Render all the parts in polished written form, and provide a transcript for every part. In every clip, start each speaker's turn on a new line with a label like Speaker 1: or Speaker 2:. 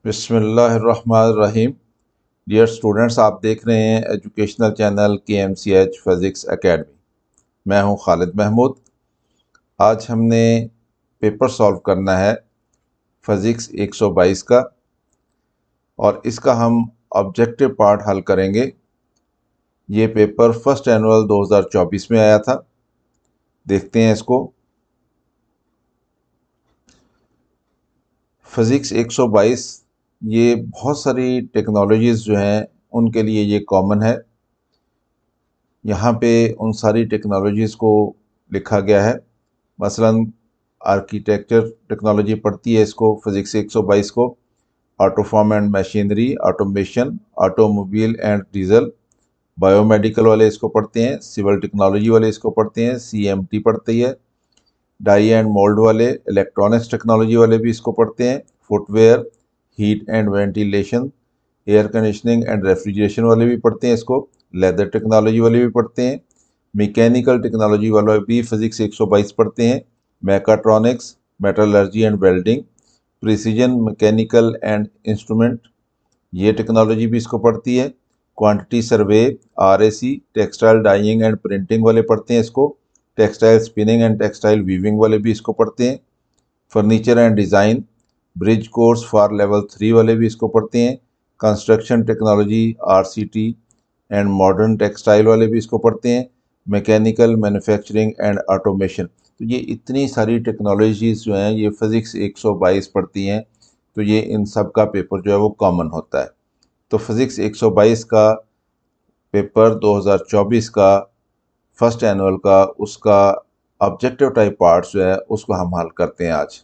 Speaker 1: बिस्मिल्लाहिर्रहमानिर्रहीम। Dear students, आप देख रहे हैं educational channel KMCH physics academy. मैं हूं खालिद महमूद। आज हमने पेपर सॉल्व करना है फिज़िक्स 122 का, और इसका हम ऑब्जेक्टिव पार्ट हल करेंगे। ये पेपर फर्स्ट एनुअल 2024 में आया था। देखते हैं इसको। फिज़िक्स 122 ये बहुत सारी टेक्नोलॉजीज़ जो हैं उनके लिए ये कॉमन है। यहाँ पे उन सारी टेक्नोलॉजीज़ को लिखा गया है। मसलन आर्किटेक्चर टेक्नोलॉजी पढ़ती है इसको, फिज़िक्स 122 को। Auto form and machinery, automation, automobile and diesel, biomedical वाले इसको पढ़ते हैं। सिविल टेक्नोलॉजी वाले इसको पढ़ते हैं, CMT पढ़ती है। डाई एंड मोल्ड वाले, इलेक्ट्रॉनिक्स टेक्नोलॉजी वाले भी इसको पढ़ते हैं। Footwear, heat and ventilation, air conditioning and refrigeration वाले भी पढ़ते हैं इसको। लेदर टेक्नोलॉजी वाले भी पढ़ते हैं। मैकेनिकल टेक्नोलॉजी वाले भी फिज़िक्स 122 पढ़ते हैं। Mechatronics, metallurgy and welding, precision mechanical and instrument, ये टेक्नोलॉजी भी इसको पढ़ती है। Quantity survey, RAC, textile dyeing and printing वाले पढ़ते हैं इसको। Textile spinning and textile weaving वाले भी इसको पढ़ते हैं। Furniture and design, bridge course for level 3 वाले भी इसको पढ़ते हैं। Construction technology, RCT and modern textile वाले भी इसको पढ़ते हैं। Mechanical, manufacturing and automation. तो ये इतनी सारी टेक्नोलॉजीज़ जो हैं ये फिज़िक्स 122 पढ़ती हैं। तो ये इन सब का पेपर जो है वो कॉमन होता है। तो फिज़िक्स 122 का पेपर 2024 का फर्स्ट एनुअल का उसका ऑब्जेक्टिव टाइप पार्ट जो है उसको हम हल करते हैं आज।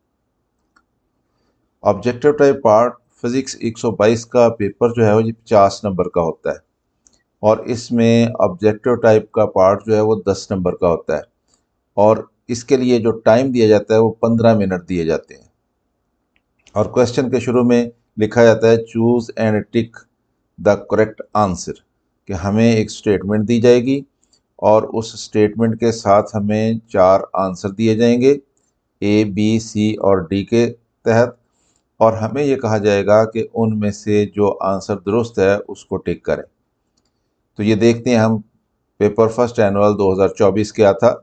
Speaker 1: ऑब्जेक्टिव टाइप पार्ट फिज़िक्स 122 का पेपर जो है वो 50 नंबर का होता है, और इसमें ऑब्जेक्टिव टाइप का पार्ट जो है वो 10 नंबर का होता है। और इसके लिए जो टाइम दिया जाता है वो 15 मिनट दिए जाते हैं। और क्वेश्चन के शुरू में लिखा जाता है choose and tick the correct answer, कि हमें एक स्टेटमेंट दी जाएगी और उस स्टेटमेंट के साथ हमें 4 आंसर दिए जाएंगे A, B, C और D के तहत, और हमें ये कहा जाएगा कि उनमें से जो आंसर दुरुस्त है उसको टिक करें। तो ये देखते हैं हम। पेपर फर्स्ट एनुअल 2024 क्या था।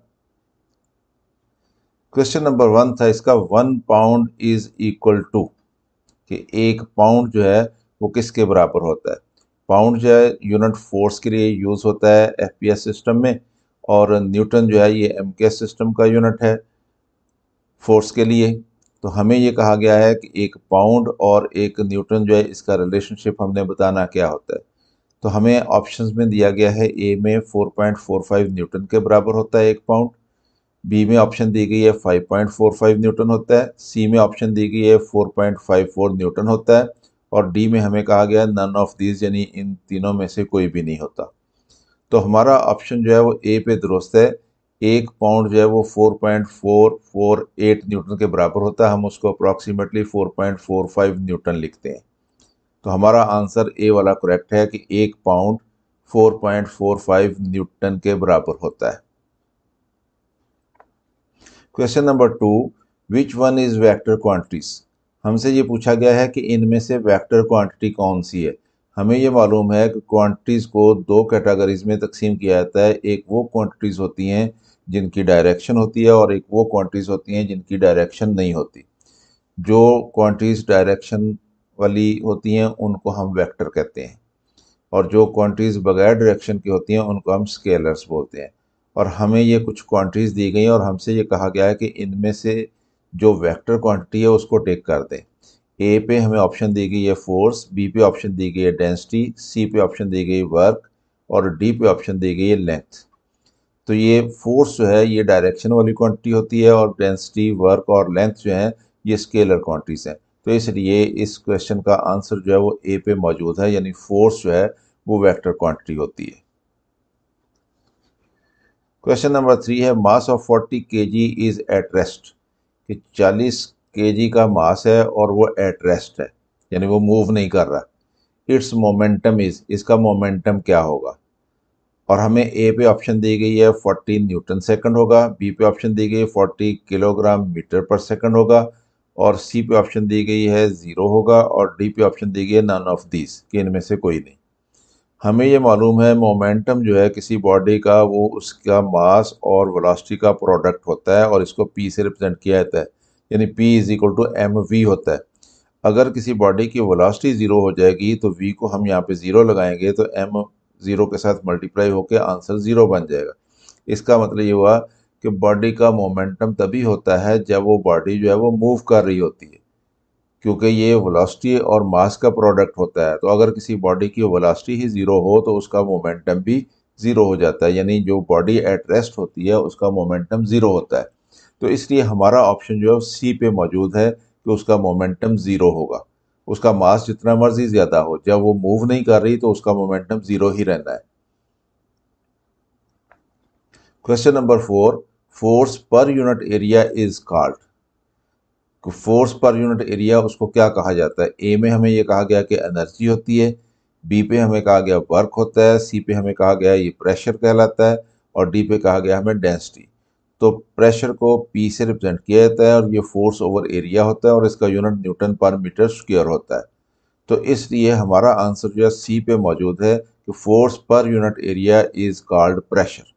Speaker 1: क्वेश्चन नंबर 1 था इसका, 1 पाउंड इज इक्वल टू, कि 1 पाउंड जो है वो किसके बराबर होता है। पाउंड जो है यूनिट फोर्स के लिए यूज़ होता है FPS सिस्टम में, और न्यूटन जो है ये MKS सिस्टम का यूनिट है फोर्स के लिए। तो हमें ये कहा गया है कि 1 पाउंड और 1 न्यूटन जो है इसका रिलेशनशिप हमने बताना क्या होता है। तो हमें ऑप्शंस में दिया गया है, A में 4.45 न्यूटन के बराबर होता है 1 पाउंड, B में ऑप्शन दी गई है 5.45 न्यूटन होता है, C में ऑप्शन दी गई है 4.54 न्यूटन होता है, और D में हमें कहा गया है नन ऑफ दीज, यानी इन तीनों में से कोई भी नहीं होता। तो हमारा ऑप्शन जो है वो A पे दुरुस्त है। 1 पाउंड जो है वो 4.448 न्यूटन के बराबर होता है। हम उसको अप्रॉक्सीमेटली 4.45 न्यूटन लिखते हैं। तो हमारा आंसर A वाला करेक्ट है कि 1 पाउंड 4.45 न्यूटन के बराबर होता है। Question number 2, which one is vector quantities. हमसे ये पूछा गया है कि इनमें से वेक्टर क्वांटिटी कौन सी है। हमें ये मालूम है कि क्वांटिटीज़ को 2 कैटेगरीज में तकसीम किया जाता है। एक वो क्वांटिटीज़ होती हैं जिनकी डायरेक्शन होती है, और एक वो क्वांटिटीज़ होती हैं जिनकी डायरेक्शन नहीं होती। जो क्वांटिटीज़ डायरेक्शन वाली होती हैं उनको हम वेक्टर कहते हैं, और जो क्वांटिटीज़ बगैर डायरेक्शन की होती हैं उनको हम स्केलर्स बोलते हैं। और हमें ये कुछ क्वांटिटीज़ दी गई हैं और हमसे ये कहा गया है कि इनमें से जो वेक्टर क्वांटिटी है उसको टिक कर दें। ए पे हमें ऑप्शन दी गई है फोर्स, बी पे ऑप्शन दी गई है डेंसिटी, सी पे ऑप्शन दी गई वर्क, और डी पे ऑप्शन दी गई है लेंथ। तो ये फोर्स जो है ये डायरेक्शन वाली क्वांटिटी होती है, और डेंसिटी, वर्क और लेंथ जो है ये स्केलर क्वांटिटीज़ हैं। तो इसलिए इस क्वेश्चन का आंसर जो है वो ए पे मौजूद है, यानी फोर्स जो है वो वेक्टर क्वांटिटी होती है। क्वेश्चन नंबर 3 है, mass of 40 kg is at rest, कि 40 kg का मास है और वो एट रेस्ट है, यानी वो मूव नहीं कर रहा। इट्स मोमेंटम इज, इसका मोमेंटम क्या होगा। और हमें ए पे ऑप्शन दी गई है 40 न्यूटन सेकंड होगा, बी पे ऑप्शन दी गई है 40 किलोग्राम मीटर पर सेकंड होगा, और सी पे ऑप्शन दी गई है 0 होगा, और डी पे ऑप्शन दी गई है नन ऑफ दिस, कि इनमें से कोई नहीं। हमें ये मालूम है मोमेंटम जो है किसी बॉडी का वो उसका मास और वेलोसिटी का प्रोडक्ट होता है, और इसको पी से रिप्रेजेंट किया जाता है, यानी P is equal to M V होता है। अगर किसी बॉडी की वेलोसिटी 0 हो जाएगी तो वी को हम यहाँ पे 0 लगाएंगे तो एम 0 के साथ मल्टीप्लाई होकर आंसर 0 बन जाएगा। इसका मतलब ये हुआ कि बॉडी का मोमेंटम तभी होता है जब वो बॉडी जो है वो मूव कर रही होती है, क्योंकि ये वेलोसिटी और मास का प्रोडक्ट होता है। तो अगर किसी बॉडी की वेलोसिटी ही 0 हो तो उसका मोमेंटम भी 0 हो जाता है, यानी जो बॉडी एट रेस्ट होती है उसका मोमेंटम 0 होता है। तो इसलिए हमारा ऑप्शन जो है सी पे मौजूद है कि उसका मोमेंटम 0 होगा। उसका मास जितना मर्जी ज़्यादा हो, जब वो मूव नहीं कर रही तो उसका मोमेंटम 0 ही रहना है। Question number 4, force per unit area is called. Force per unit area उसको क्या कहा जाता है? ए में हमें ये कहा गया कि एनर्जी होती है, बी पे हमें कहा गया वर्क होता है, सी पे हमें कहा गया ये प्रेशर कहलाता है, और डी पे कहा गया हमें डेंसिटी। तो प्रेशर को पी से रिप्रेजेंट किया जाता है, और ये फोर्स ओवर एरिया होता है, और इसका unit newton per metre square होता है। तो इसलिए हमारा आंसर जो है सी पे मौजूद है कि force per unit area is called pressure.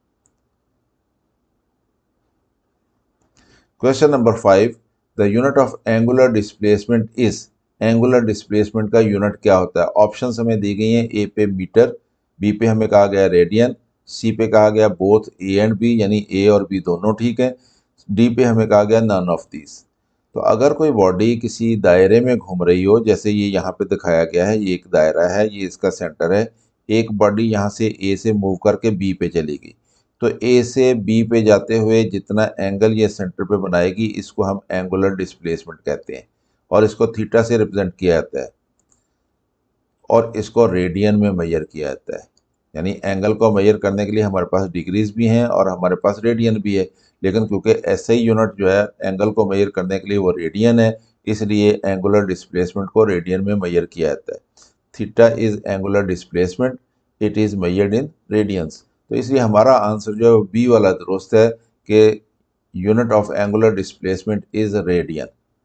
Speaker 1: Question number 5, the unit of angular displacement is. Angular displacement का यूनिट क्या होता है? ऑप्शंस हमें दी गई हैं, ए पे मीटर, बी पे हमें कहा गया रेडियन, सी पे कहा गया बोथ ए एंड बी, यानी ए और बी दोनों ठीक है, डी पे हमें कहा गया नन ऑफ दीज। तो अगर कोई बॉडी किसी दायरे में घूम रही हो, जैसे ये यहाँ पे दिखाया गया है, ये एक दायरा है, ये इसका सेंटर है, एक बॉडी यहाँ से ए से मूव करके बी पे चली गई, तो ए से बी पे जाते हुए जितना एंगल ये सेंटर पे बनाएगी इसको हम एंगुलर डिस्प्लेसमेंट कहते हैं, और इसको थीटा से रिप्रेजेंट किया जाता है, और इसको रेडियन में मेजर किया जाता है। यानी एंगल को मेजर करने के लिए हमारे पास डिग्रीज भी हैं और हमारे पास रेडियन भी है, लेकिन क्योंकि ऐसे ही यूनिट जो है एंगल को मेजर करने के लिए वो रेडियन है, इसलिए एंगुलर डिस्प्लेसमेंट को रेडियन में मेजर किया जाता है। Theta is angular displacement, it is measured in radians. तो इसलिए हमारा आंसर जो है बी वाला दुरुस्त है कि unit of angular displacement is radian.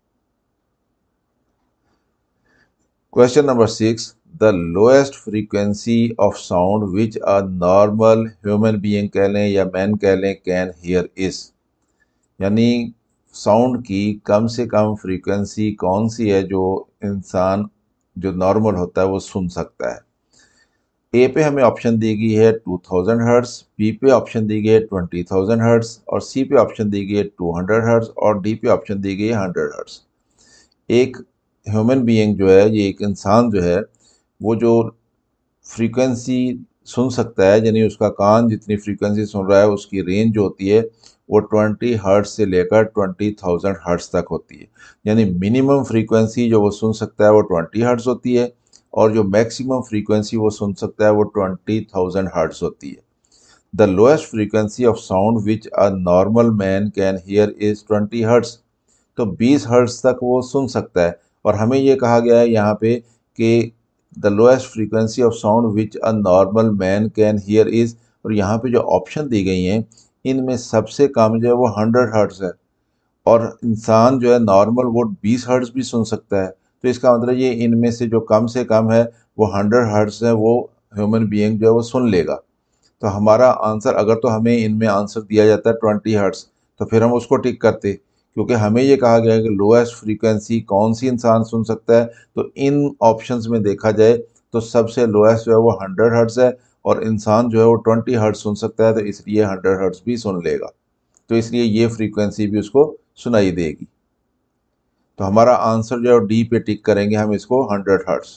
Speaker 1: Question number 6, the lowest frequency of sound which a normal human being कह लें या मैन कह लें कैन हियर इज। यानी साउंड की कम से कम फ्रीक्वेंसी कौन सी है जो इंसान जो नॉर्मल होता है वो सुन सकता है? ए पे हमें ऑप्शन दी गई है 2000 हर्ट्स, बी पे ऑप्शन दी गई है 20,000 हर्ट्स, और सी पे ऑप्शन दी गई है 200 हर्ट्स, और डी पे ऑप्शन दी गई है 100 हर्ट्स। एक ह्यूमन बीइंग जो है, ये एक इंसान जो है, वो जो फ्रीक्वेंसी सुन सकता है, यानी उसका कान जितनी फ्रीक्वेंसी सुन रहा है उसकी रेंज जो होती है वो 20 हर्ट्स से लेकर 20,000 हर्ट्स तक होती है। यानी मिनिमम फ्रीक्वेंसी जो वो सुन सकता है वो 20 हर्ट्स होती है, और जो मैक्सिमम फ्रीक्वेंसी वो सुन सकता है वो 20,000 हर्ट्स होती है। The lowest frequency of sound which a normal man can hear is 20 hertz. तो 20 हर्ट्ज तक वो सुन सकता है, और हमें ये कहा गया है यहाँ पे कि the lowest frequency of sound which a normal man can hear is, और यहाँ पे जो ऑप्शन दी गई हैं इनमें सबसे कम जो है वो 100 हर्ट्ज है, और इंसान जो है नॉर्मल वो 20 हर्ट्ज भी सुन सकता है। तो इसका मतलब ये इनमें से जो कम से कम है वो 100 हर्ट्ज है, वो ह्यूमन बीइंग जो है वो सुन लेगा। तो हमारा आंसर, अगर तो हमें इनमें आंसर दिया जाता है 20 हर्ट्ज, तो फिर हम उसको टिक करते, क्योंकि हमें ये कहा गया है कि लोएस्ट फ्रीक्वेंसी कौन सी इंसान सुन सकता है। तो इन ऑप्शंस में देखा जाए तो सबसे लोएस्ट जो है वो 100 हर्ट्ज है, और इंसान जो है वो 20 हर्ट्ज सुन सकता है, तो इसलिए 100 हर्ट्ज भी सुन लेगा। तो इसलिए ये फ्रीक्वेंसी भी उसको सुनाई देगी। तो हमारा आंसर जो है डी पे टिक करेंगे हम इसको, 100 hertz.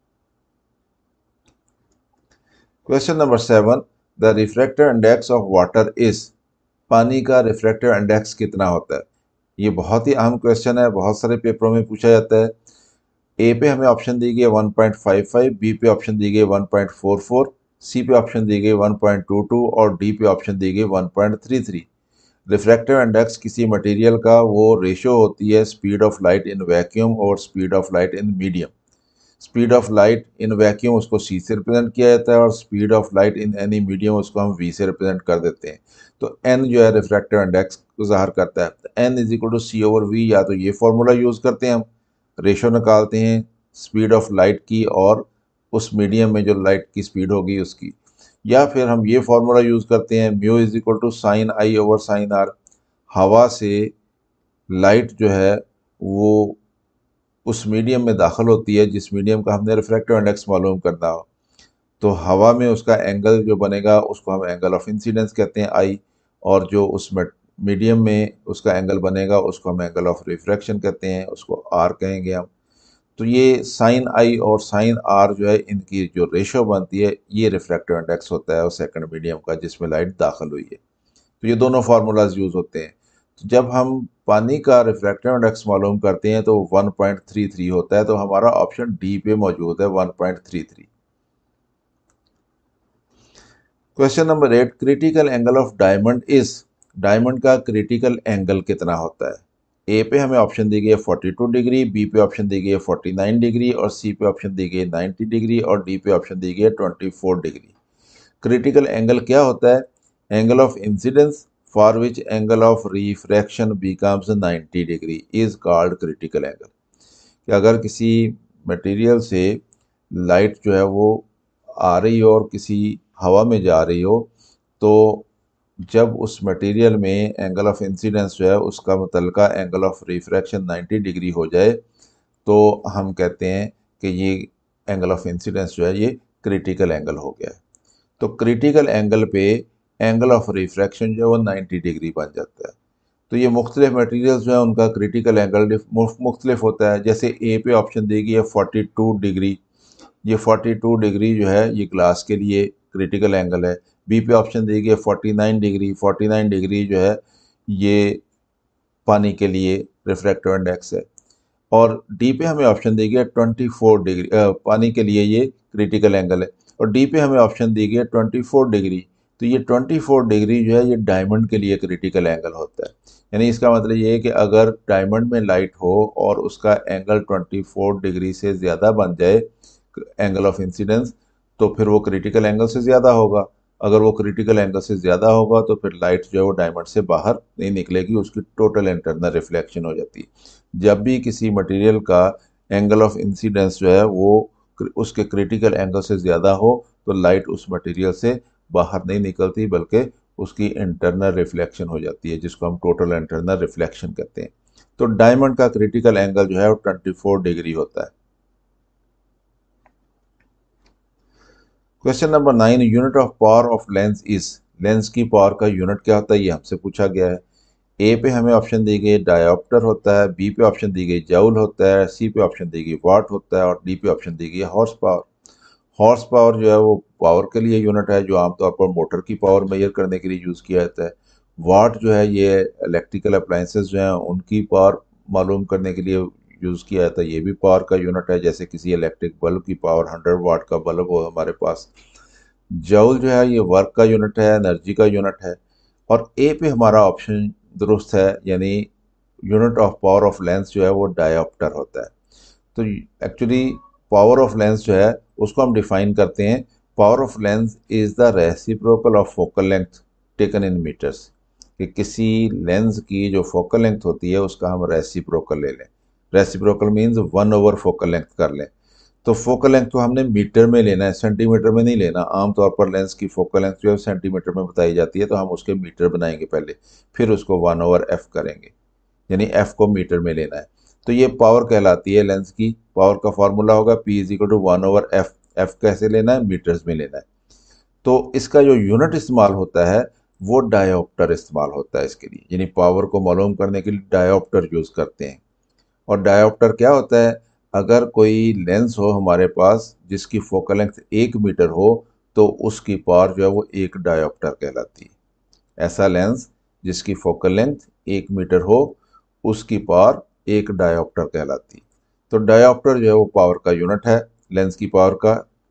Speaker 1: Question number 7, the refractive index of water is. पानी का रिफ्रैक्टिव इंडेक्स कितना होता है? ये बहुत ही अहम क्वेश्चन है, बहुत सारे पेपरों में पूछा जाता है। ए पे हमें ऑप्शन दी गई है 1.55, बी पे ऑप्शन दी गई 1.44, सी पे ऑप्शन दी गई 1.22, और डी पे ऑप्शन दी गई 1.33। रिफ्रैक्टिव इंडेक्स किसी मटेरियल का वो रेशियो होती है speed of light in vacuum और speed of light in medium. Speed of light in vacuum उसको c से रिप्रेजेंट किया जाता है और speed of light in any medium उसको हम v से रिप्रेजेंट कर देते हैं। तो n जो है रिफ्रैक्टिव इंडेक्स को ज़ाहिर करता है। तो n is equal to C over V, या तो ये फॉर्मूला यूज़ करते हैं, हम रेशो निकालते हैं स्पीड ऑफ लाइट की और उस मीडियम में जो लाइट की स्पीड होगी उसकी, या फिर हम ये फॉर्मूला यूज़ करते हैं mu is equal to sine i over sine r. हवा से लाइट जो है वो उस मीडियम में दाखिल होती है जिस मीडियम का हमने रिफ्रैक्टिव इंडेक्स मालूम करना हो। तो हवा में उसका एंगल जो बनेगा उसको हम एंगल ऑफ इंसिडेंस कहते हैं आई, और जो उस मीडियम में उसका एंगल बनेगा उसको हम एंगल ऑफ रिफ्रैक्शन कहते हैं, उसको आर कहेंगे हम। तो ये साइन आई और साइन आर जो है इनकी जो रेशो बनती है ये रिफ्रैक्टिव इंडेक्स होता है उस सेकंड मीडियम का जिसमें लाइट दाखिल हुई है। तो ये दोनों फार्मूलाज यूज़ होते हैं। तो जब हम पानी का रिफ्रैक्टिव इंडेक्स मालूम करते हैं तो 1.33 होता है, तो हमारा ऑप्शन डी पे मौजूद है 1.33। Question number 8, critical angle of diamond is, diamond का क्रिटिकल एंगल कितना होता है? ए पे हमें ऑप्शन दी गई है 42 डिग्री, बी पे ऑप्शन दी गई है 49 डिग्री, और सी पे ऑप्शन दी गई है 90 डिग्री, और डी पे ऑप्शन दी गई है 24 डिग्री। क्रिटिकल एंगल क्या होता है? Angle of incidence for which angle of refraction becomes 90 degree is called critical angle. कि अगर किसी मटेरियल से लाइट जो है वो आ रही हो और किसी हवा में जा रही हो, तो जब उस मटेरियल में एंगल ऑफ इंसिडेंस जो है उसका मुतल्लिका एंगल ऑफ रिफ्रैक्शन 90 डिग्री हो जाए तो हम कहते हैं कि ये एंगल ऑफ इंसिडेंस जो है ये क्रिटिकल एंगल हो गया है। तो क्रिटिकल एंगल पे एंगल ऑफ रिफ्रैक्शन जो है वो 90 डिग्री बन जाता है। तो ये मुख्तलिफ मटेरियल्स जो है उनका क्रिटिकल एंगल मुख्तलिफ होता है। जैसे ए पे ऑप्शन दी गई है 42 डिग्री, ये 42 डिग्री जो है ये ग्लास के लिए क्रिटिकल एंगल है। बी पे ऑप्शन दी गई है 49 डिग्री, 49 डिग्री जो है ये पानी के लिए रिफ्रैक्टिव इंडेक्स है। और डी पे हमें ऑप्शन दी गई है 24 डिग्री, पानी के लिए ये क्रिटिकल एंगल है। और डी पे हमें ऑप्शन दी गई है 24 डिग्री, तो ये 24 डिग्री जो है ये डायमंड के लिए क्रिटिकल एंगल होता है। यानी इसका मतलब ये है कि अगर डायमंड में लाइट हो और उसका एंगल 24 डिग्री से ज़्यादा बन जाए एंगल ऑफ इंसिडेंस, तो फिर वो क्रिटिकल एंगल से ज़्यादा होगा। अगर वो क्रिटिकल एंगल से ज़्यादा होगा तो फिर लाइट जो है वो डायमंड से बाहर नहीं निकलेगी, उसकी टोटल इंटरनल रिफ्लेक्शन हो जाती है। जब भी किसी मटेरियल का एंगल ऑफ इंसिडेंस जो है वो उसके क्रिटिकल एंगल से ज़्यादा हो तो लाइट उस मटेरियल से बाहर नहीं निकलती बल्कि उसकी इंटरनल रिफ्लेक्शन हो जाती है, जिसको हम टोटल इंटरनल रिफ्लेक्शन कहते हैं। तो डायमंड का क्रिटिकल एंगल जो है वो 24 डिग्री होता है। Question number 9, unit of power of lens is, lens की पावर का यूनिट क्या होता है ये हमसे पूछा गया है। ए पे हमें ऑप्शन दी गई डायोप्टर होता है, बी पे ऑप्शन दी गई जूल होता है, सी पे ऑप्शन दी गई वाट होता है, और डी पे ऑप्शन दी गई हॉर्स पावर। हॉर्स पावर जो है वो पावर के लिए यूनिट है जो आमतौर पर मोटर की पावर मेजर करने के लिए यूज़ किया जाता है। वाट जो है ये इलेक्ट्रिकल अप्लाइंसेस जो हैं उनकी पावर मालूम करने के लिए यूज़ किया जाता है, ये भी पावर का यूनिट है। जैसे किसी इलेक्ट्रिक बल्ब की पावर 100 वाट का बल्ब हो हमारे पास। जूल जो है ये वर्क का यूनिट है, एनर्जी का यूनिट है। और ए पे हमारा ऑप्शन दुरुस्त है, यानी unit of power of lens जो है वो डायोप्टर होता है। तो एक्चुअली पावर ऑफ लेंस जो है उसको हम डिफाइन करते हैं, power of lens is the reciprocal of focal length taken in metres. कि किसी लेंस की जो फोकल लेंथ होती है उसका हम रेसिप्रोकल ले लें। रेसिप्रोकल मीन्स 1/4 फोकल लेंथ कर लें। तो फोकल लेंथ को हमने मीटर में लेना है, सेंटीमीटर में नहीं लेना। आमतौर पर लेंस की फोकल लेंथ जो है सेंटीमीटर में बताई जाती है, तो हम उसके मीटर बनाएंगे पहले, फिर उसको 1/f करेंगे, यानी f को मीटर में लेना है। तो ये पावर कहलाती है लेंस की। पावर का फॉर्मूला होगा P is equal to 1/f। f कैसे लेना है? मीटर्स में लेना है। तो इसका जो यूनिट इस्तेमाल होता है वो डायोप्टर इस्तेमाल होता है इसके लिए, यानी पावर को मालूम करने के लिए डायोप्टर यूज़ करते हैं। और डायोप्टर क्या होता है? अगर कोई लेंस हो हमारे पास जिसकी फोकल लेंथ 1 मीटर हो तो उसकी पावर जो है वो 1 डायोप्टर कहलाती है। ऐसा लेंस जिसकी फोकल लेंथ 1 मीटर हो उसकी पावर 1 डायोप्टर कहलाती है। तो डायोप्टर जो है वो पावर का यूनिट है, लेंस की पावर का।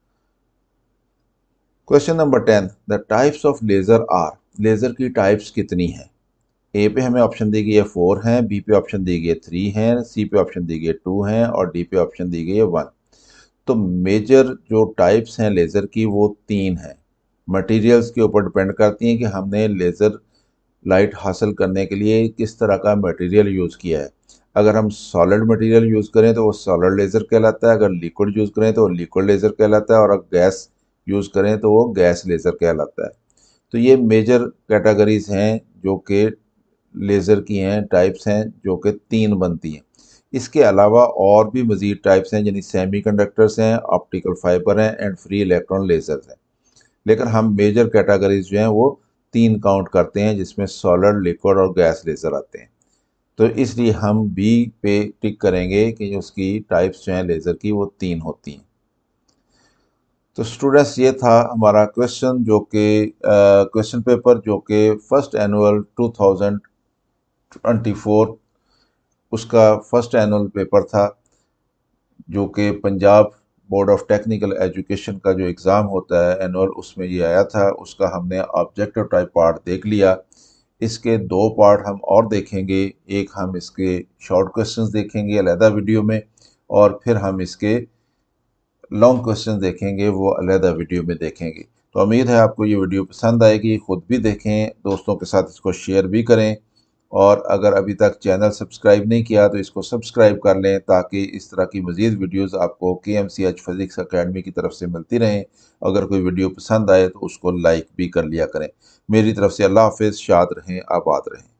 Speaker 1: Question number 10, the types of laser are, laser की टाइप्स कितनी हैं? ए पे हमें ऑप्शन दी गई है 4 हैं, बी पे ऑप्शन दी गई है 3 हैं, सी पे ऑप्शन दी गई है 2 हैं, और डी पे ऑप्शन दी गई है 1। तो मेजर जो टाइप्स हैं लेज़र की वो 3 हैं। मटेरियल्स के ऊपर डिपेंड करती हैं कि हमने लेज़र लाइट हासिल करने के लिए किस तरह का मटेरियल यूज़ किया है। अगर हम सॉलिड मटेरियल यूज़ करें तो वो सॉलिड लेज़र कहलाता है, अगर लिक्विड यूज़ करें तो वो लिक्विड लेज़र कहलाता है, और अगर गैस यूज़ करें तो वो गैस लेज़र कहलाता है। तो ये मेजर कैटेगरीज हैं जो कि लेज़र की हैं, टाइप्स हैं जो कि 3 बनती हैं। इसके अलावा और भी मज़ीद टाइप्स हैं, यानी सेमीकंडक्टर्स हैं, ऑप्टिकल फाइबर हैं एंड फ्री इलेक्ट्रॉन लेज़र्स हैं। लेकिन हम मेजर कैटेगरीज जो हैं वो 3 काउंट करते हैं, जिसमें सॉलिड, लिक्विड और गैस लेज़र आते हैं। तो इसलिए हम बी पे टिक करेंगे कि उसकी टाइप्स जो हैं लेज़र की वो 3 होती हैं। तो स्टूडेंट्स, ये था हमारा क्वेश्चन जो कि क्वेश्चन पेपर जो कि फर्स्ट एनुअल 2024 उसका फर्स्ट एनुअल पेपर था, जो कि Punjab board of technical education का जो एग्ज़ाम होता है एनुअल, उसमें ये आया था। उसका हमने ऑब्जेक्टिव टाइप पार्ट देख लिया। इसके 2 पार्ट हम और देखेंगे। एक हम इसके शॉर्ट क्वेश्चंस देखेंगे अलहदा वीडियो में, और फिर हम इसके लॉन्ग क्वेश्चन देखेंगे, वो अलहदा वीडियो में देखेंगे। तो उम्मीद है आपको ये वीडियो पसंद आएगी। ख़ुद भी देखें, दोस्तों के साथ इसको शेयर भी करें, और अगर अभी तक चैनल सब्सक्राइब नहीं किया तो इसको सब्सक्राइब कर लें, ताकि इस तरह की मज़ीद वीडियोस आपको KMCH फिज़िक्स अकेडमी की तरफ से मिलती रहें। अगर कोई वीडियो पसंद आए तो उसको लाइक भी कर लिया करें। मेरी तरफ से अल्लाह हाफ़िज़। शाद रहें, आबाद रहें।